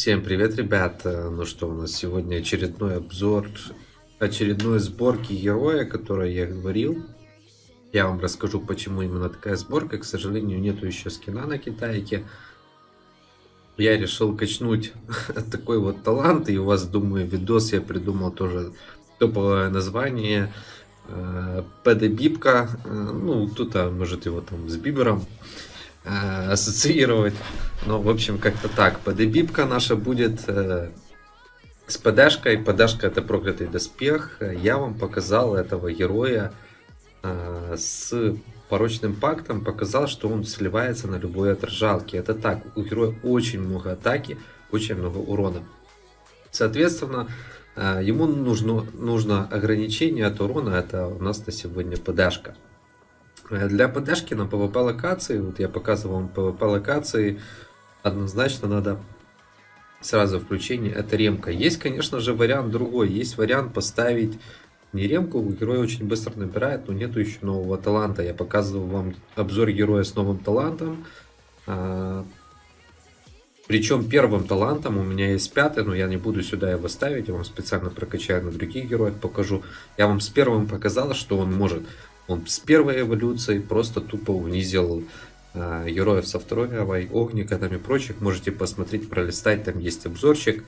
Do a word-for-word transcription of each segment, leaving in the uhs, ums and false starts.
Всем привет, ребята! Ну что, у нас сегодня очередной обзор очередной сборки героя, которой я говорил. Я вам расскажу, почему именно такая сборка. К сожалению, нету еще скина на китайке. Я решил качнуть такой вот талант, и у вас, думаю, видос я придумал тоже топовое название. ПД-бибка. Ну, кто-то может его там с Бибером ассоциировать. Но, в общем, как-то так. ПД-бибка наша будет э, с ПДшкой. ПДшка — это проклятый доспех. Я вам показал этого героя э, с порочным пактом. Показал, что он сливается на любой отражалке. Это так. У героя очень много атаки, очень много урона. Соответственно, э, ему нужно, нужно ограничение от урона. Это у нас на сегодня ПДшка. Для ПДшки на пвп локации, вот я показывал вам пвп локации, однозначно надо сразу включение, это ремка. Есть, конечно же, вариант другой, есть вариант поставить не ремку, герой очень быстро набирает, но нету еще нового таланта. Я показывал вам обзор героя с новым талантом, причем первым талантом у меня есть пятый, но я не буду сюда его ставить, я вам специально прокачаю на других героях, покажу. Я вам с первым показал, что он может. Он с первой эволюцией просто тупо унизил э, героев со второй, авай, огника там и прочих. Можете посмотреть, пролистать, там есть обзорчик.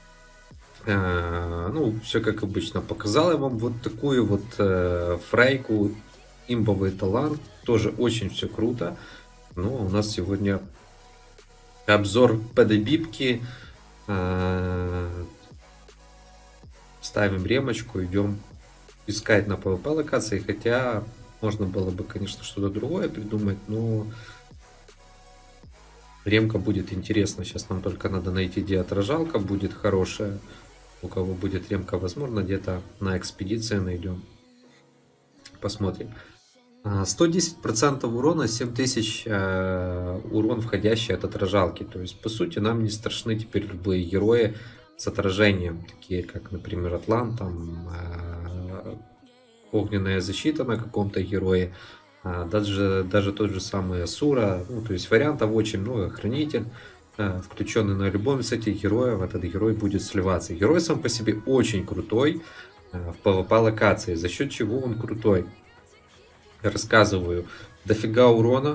Э, ну, все как обычно. Показал я вам вот такую вот э, фрейку, имбовый талант. Тоже очень все круто. Но у нас сегодня обзор ПД-бибки. Э, ставим ремочку, идем искать на пвп локации, хотя можно было бы, конечно, что-то другое придумать, но ремка будет интересно. Сейчас нам только надо найти, где отражалка будет хорошая. У кого будет ремка, возможно, где-то на экспедиции найдем. Посмотрим. сто десять процентов урона, семь тысяч э, урон, входящий от отражалки. То есть, по сути, нам не страшны теперь любые герои с отражением, такие как, например, Атлант, там, э, огненная защита на каком-то герое, э, даже, даже тот же самый Асура. Ну, то есть вариантов очень много. Хранитель, э, включенный на любом из этих героев, этот герой будет сливаться. Герой сам по себе очень крутой э, в пвп локации. За счет чего он крутой? Рассказываю. Дофига урона,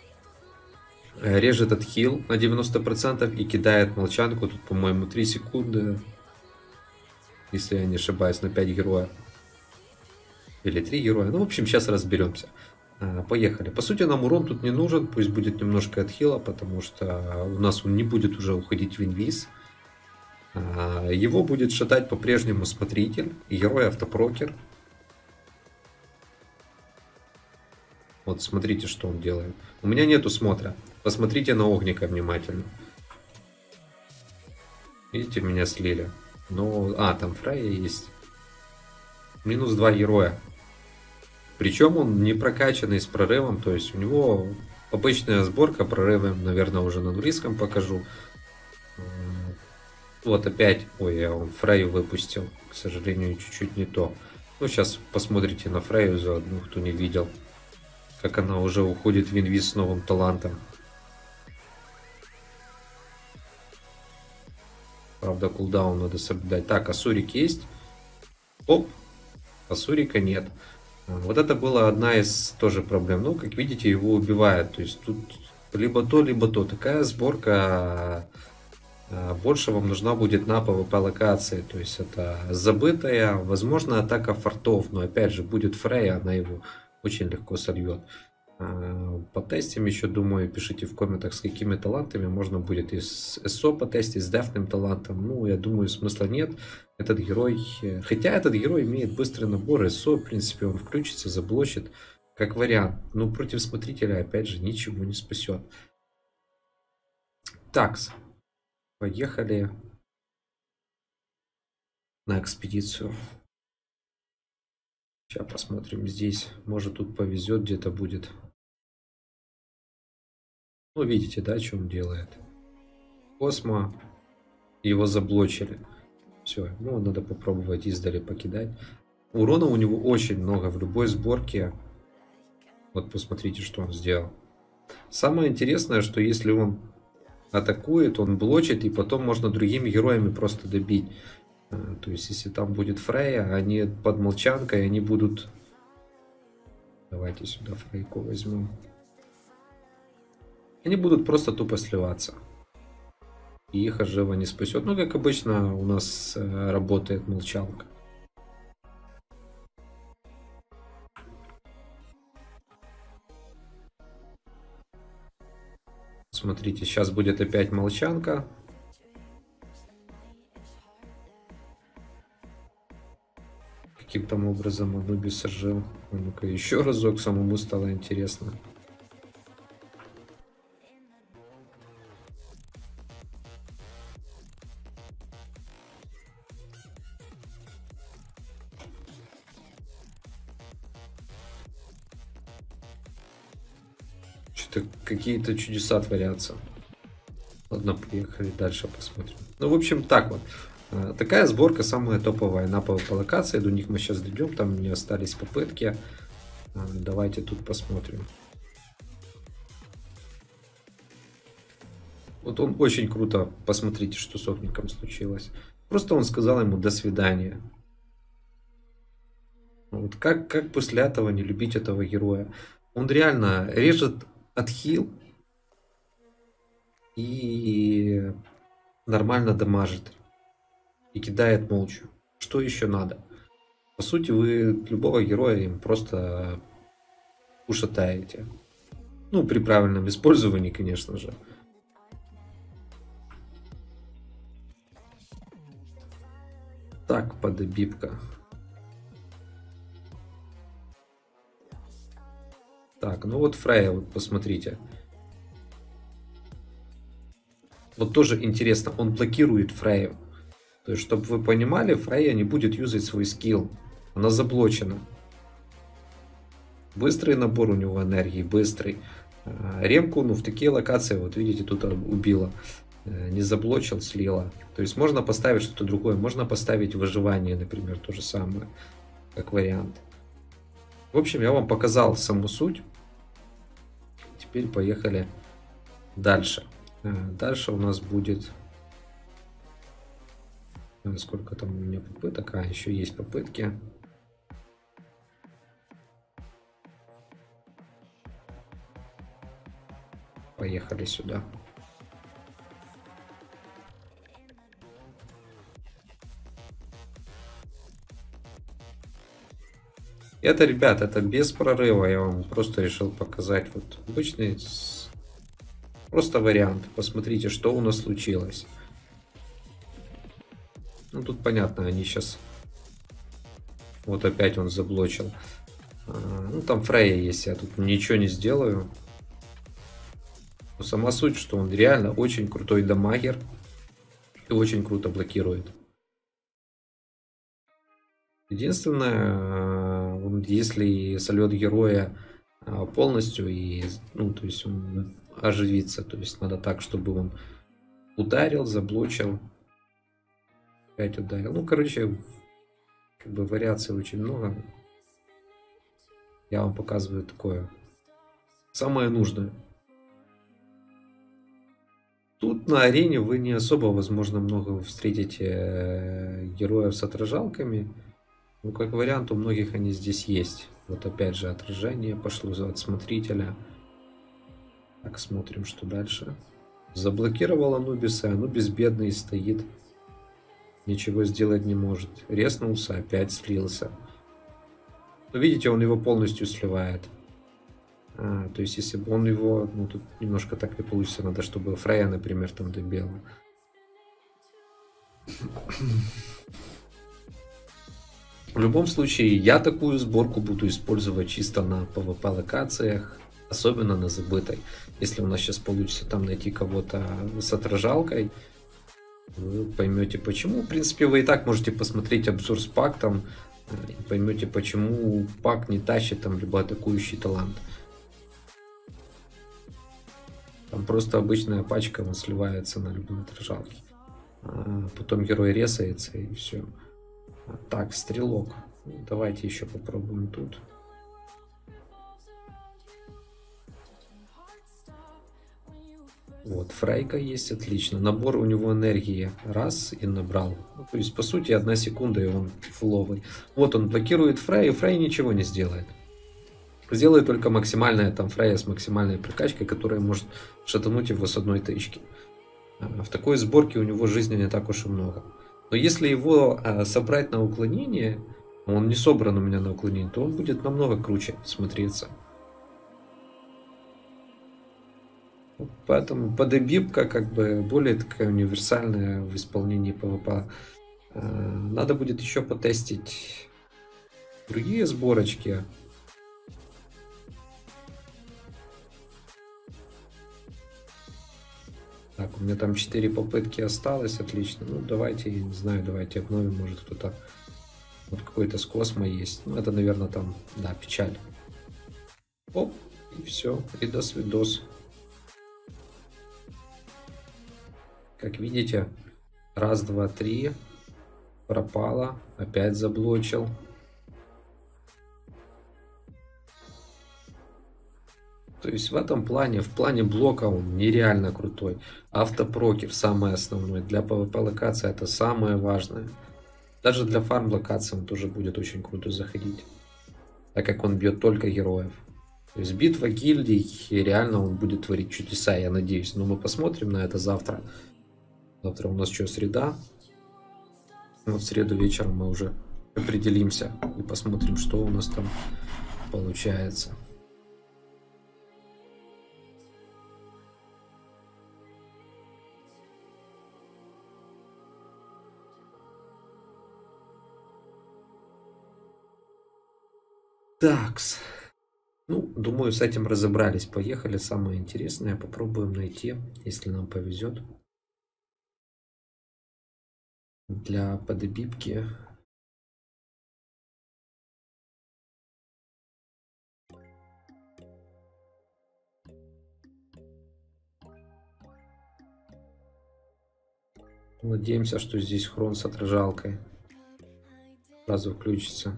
режет отхил на девяносто процентов и кидает молчанку. Тут, по-моему, три секунды, если я не ошибаюсь, на пять героев. Или три героя. Ну, в общем, сейчас разберемся. Поехали. По сути, нам урон тут не нужен. Пусть будет немножко отхила, потому что у нас он не будет уже уходить в инвиз. Его будет шатать по-прежнему смотритель. Герой автопрокер. Вот смотрите, что он делает. У меня нету смотра. Посмотрите на огника внимательно. Видите, меня слили. Но... А, там Фрейя есть. Минус два героя. Причем он не прокачанный с прорывом. То есть у него обычная сборка. Прорывом, наверное, уже на английском покажу. Вот опять. Ой, я он Фрейю выпустил. К сожалению, чуть-чуть не то. Ну, сейчас посмотрите на Фрейю заодно, кто не видел. Как она уже уходит в инвиз с новым талантом. Правда, кулдаун надо соблюдать. Так, Асурик есть. Оп. Асурика нет. Вот это была одна из тоже проблем. Ну, как видите, его убивают. То есть тут либо то, либо то. Такая сборка больше вам нужна будет на пвп локации. То есть это забытая, возможно, атака фортов. Но опять же, будет Фрейя, она его очень легко сольет. Потестим еще, думаю, пишите в комментах, с какими талантами можно будет и с СО потестить, с дефным талантом. Ну, я думаю, смысла нет. Этот герой, хотя этот герой имеет быстрый набор СО, в принципе, он включится, заблочит, как вариант. Но против смотрителя, опять же, ничего не спасет. Такс, поехали на экспедицию. Сейчас посмотрим здесь. Может, тут повезет, где-то будет. Ну, видите, да, что он делает? Космо. Его заблочили. Все, ну, надо попробовать издали покидать. Урона у него очень много в любой сборке. Вот посмотрите, что он сделал. Самое интересное, что если он атакует, он блочит, и потом можно другими героями просто добить. То есть, если там будет Фрейя, они под молчанкой, они будут... Давайте сюда Фрейку возьмем. Они будут просто тупо сливаться. И их Ажева не спасет. Ну, как обычно, у нас работает молчанка. Смотрите, сейчас будет опять молчанка. Каким-то образом Анубис ожил. Ну-ка, еще разок, самому стало интересно. Что-то какие-то чудеса творятся. Ладно, поехали дальше посмотрим. Ну, в общем, так вот. Такая сборка самая топовая на пэ вэ пэ локации. До них мы сейчас дойдем. Там не остались попытки. Давайте тут посмотрим. Вот он очень круто. Посмотрите, что с Огником случилось. Просто он сказал ему до свидания. Вот как, как после этого не любить этого героя? Он реально режет отхил и нормально дамажит. И кидает молчу. Что еще надо? По сути, вы любого героя им просто ушатаете. Ну, при правильном использовании, конечно же. Так, подобивка. Так, ну вот Фрейя, вот посмотрите. Вот тоже интересно, он блокирует Фрейю. То есть, чтобы вы понимали, Фрейя не будет юзать свой скилл. Она заблочена. Быстрый набор у него энергии, быстрый. Ремку, ну, в такие локации, вот видите, тут убила. Не заблочил, слила. То есть, можно поставить что-то другое. Можно поставить выживание, например, то же самое, как вариант. В общем, я вам показал саму суть. Теперь поехали дальше. Дальше у нас будет... Сколько там у меня попыток? А, еще есть попытки. Поехали сюда. Это, ребят, это без прорыва. Я вам просто решил показать вот обычный просто вариант. Посмотрите, что у нас случилось. Ну, тут понятно, они сейчас... Вот опять он заблочил. А, ну, там Фрейя есть, я тут ничего не сделаю. Но сама суть, что он реально очень крутой дамагер. И очень круто блокирует. Единственное, он, если сольет героя полностью, и, ну, то есть он оживится. То есть надо так, чтобы он ударил, заблочил. Опять ударил. Ну, короче, как бы вариаций очень много. Я вам показываю такое. Самое нужное. Тут на арене вы не особо, возможно, много встретите героев с отражалками. Ну, как вариант, у многих они здесь есть. Вот опять же отражение пошло от смотрителя. Так, смотрим, что дальше. Заблокировал Анубиса. Анубис бедный стоит. Ничего сделать не может. Резнулся, опять слился. Но видите, он его полностью сливает. А, то есть, если бы он его... Ну, тут немножко так не получится. Надо, чтобы Фрейя, например, там добила. В любом случае, я такую сборку буду использовать чисто на пэ вэ пэ локациях. Особенно на забытой. Если у нас сейчас получится там найти кого-то с отражалкой, вы поймете почему. В принципе, вы и так можете посмотреть обзор с пактом. И поймете, почему пак не тащит там либо атакующий талант. Там просто обычная пачка, он сливается на любые отражалки. А потом герой ресается и все. Так, стрелок. Давайте еще попробуем тут. Вот, Фрейка есть, отлично. Набор у него энергии раз и набрал. Ну, то есть, по сути, одна секунда и он фуловый. Вот он блокирует Фрей, и Фрей ничего не сделает. Сделает только максимальная там Фрея с максимальной прокачкой, которая может шатануть его с одной тычки. В такой сборке у него жизни не так уж и много. Но если его а, собрать на уклонение, он не собран у меня на уклонение, то он будет намного круче смотреться. Поэтому подебибка как бы более такая универсальная в исполнении ПВП. Надо будет еще потестить другие сборочки. Так, у меня там четыре попытки осталось, отлично. Ну, давайте, я не знаю, давайте обновим, может кто-то... Вот какой-то с Космо есть. Ну, это, наверное, там, да, печаль. Оп, и все, и до свидос. Как видите, раз, два, три, пропало, опять заблочил. То есть в этом плане, в плане блока он нереально крутой. Автопрокер самое основное. Для PvP локации это самое важное. Даже для фарм локации он тоже будет очень круто заходить. Так как он бьет только героев. То есть битва гильдий, и реально он будет творить чудеса, я надеюсь. Но мы посмотрим на это завтра. Завтра у нас что, среда? Вот в среду вечером мы уже определимся и посмотрим, что у нас там получается. Такс. Ну, думаю, с этим разобрались. Поехали. Самое интересное попробуем найти, если нам повезет. Для подебибки. Надеемся, что здесь хрон с отражалкой сразу включится.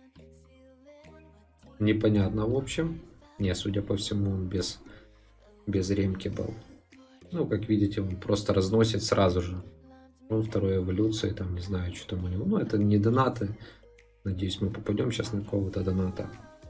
Непонятно, в общем. Не, судя по всему, он без, без ремки был. Ну, как видите, он просто разносит сразу же. Ну, второй эволюции, там, не знаю, что там у него. Ну, это не донаты. Надеюсь, мы попадем сейчас на какого-то доната.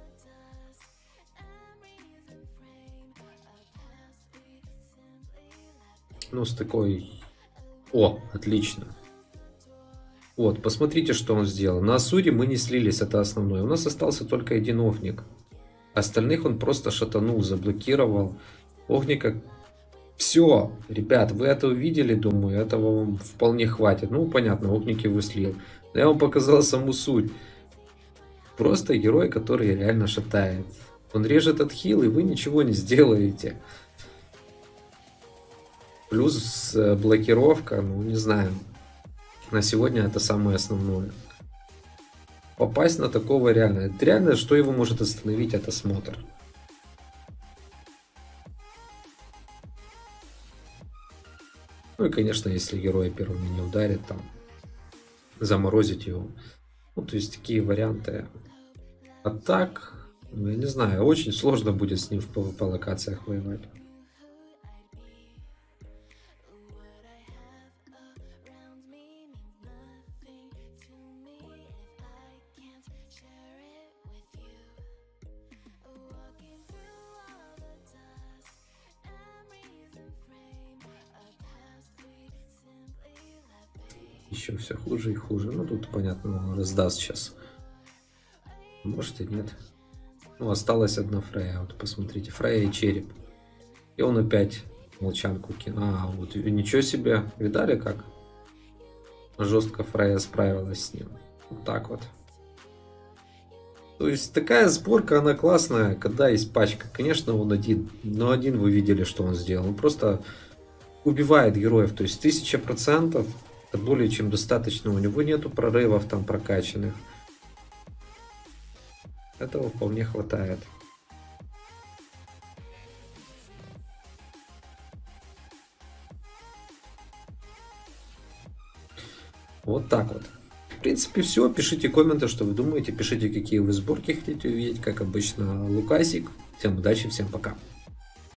Ну, с такой... О, отлично. Вот, посмотрите, что он сделал. На Асуре мы не слились, это основное. У нас остался только один Огник. Остальных он просто шатанул, заблокировал. Огника... Все, ребят, вы это увидели, думаю, этого вам вполне хватит. Ну, понятно, Огники выслил. Но я вам показал саму суть. Просто герой, который реально шатает. Он режет отхил, и вы ничего не сделаете. Плюс блокировка, ну, не знаю. На сегодня это самое основное. Попасть на такого реально. Это реально, что его может остановить, это смотр. Ну и, конечно, если героя первыми не ударит, там, заморозить его. Ну, то есть, такие варианты. А так, ну, я не знаю, очень сложно будет с ним в PvP локациях воевать. Еще все хуже и хуже. Ну, тут, понятно, он раздаст сейчас. Может и нет. Ну, осталась одна Фрея. Вот, посмотрите. Фрея и череп. И он опять молчанку кинул. А, вот, ничего себе. Видали, как жестко Фрея справилась с ним? Вот так вот. То есть, такая сборка, она классная, когда есть пачка. Конечно, он один. Но один вы видели, что он сделал. Он просто убивает героев. То есть, тысяча процентов. Это более чем достаточно. У него нету прорывов там прокачанных. Этого вполне хватает. Вот так вот. В принципе, все. Пишите комменты, что вы думаете. Пишите, какие вы сборки хотите увидеть. Как обычно, Лукасик. Всем удачи, всем пока.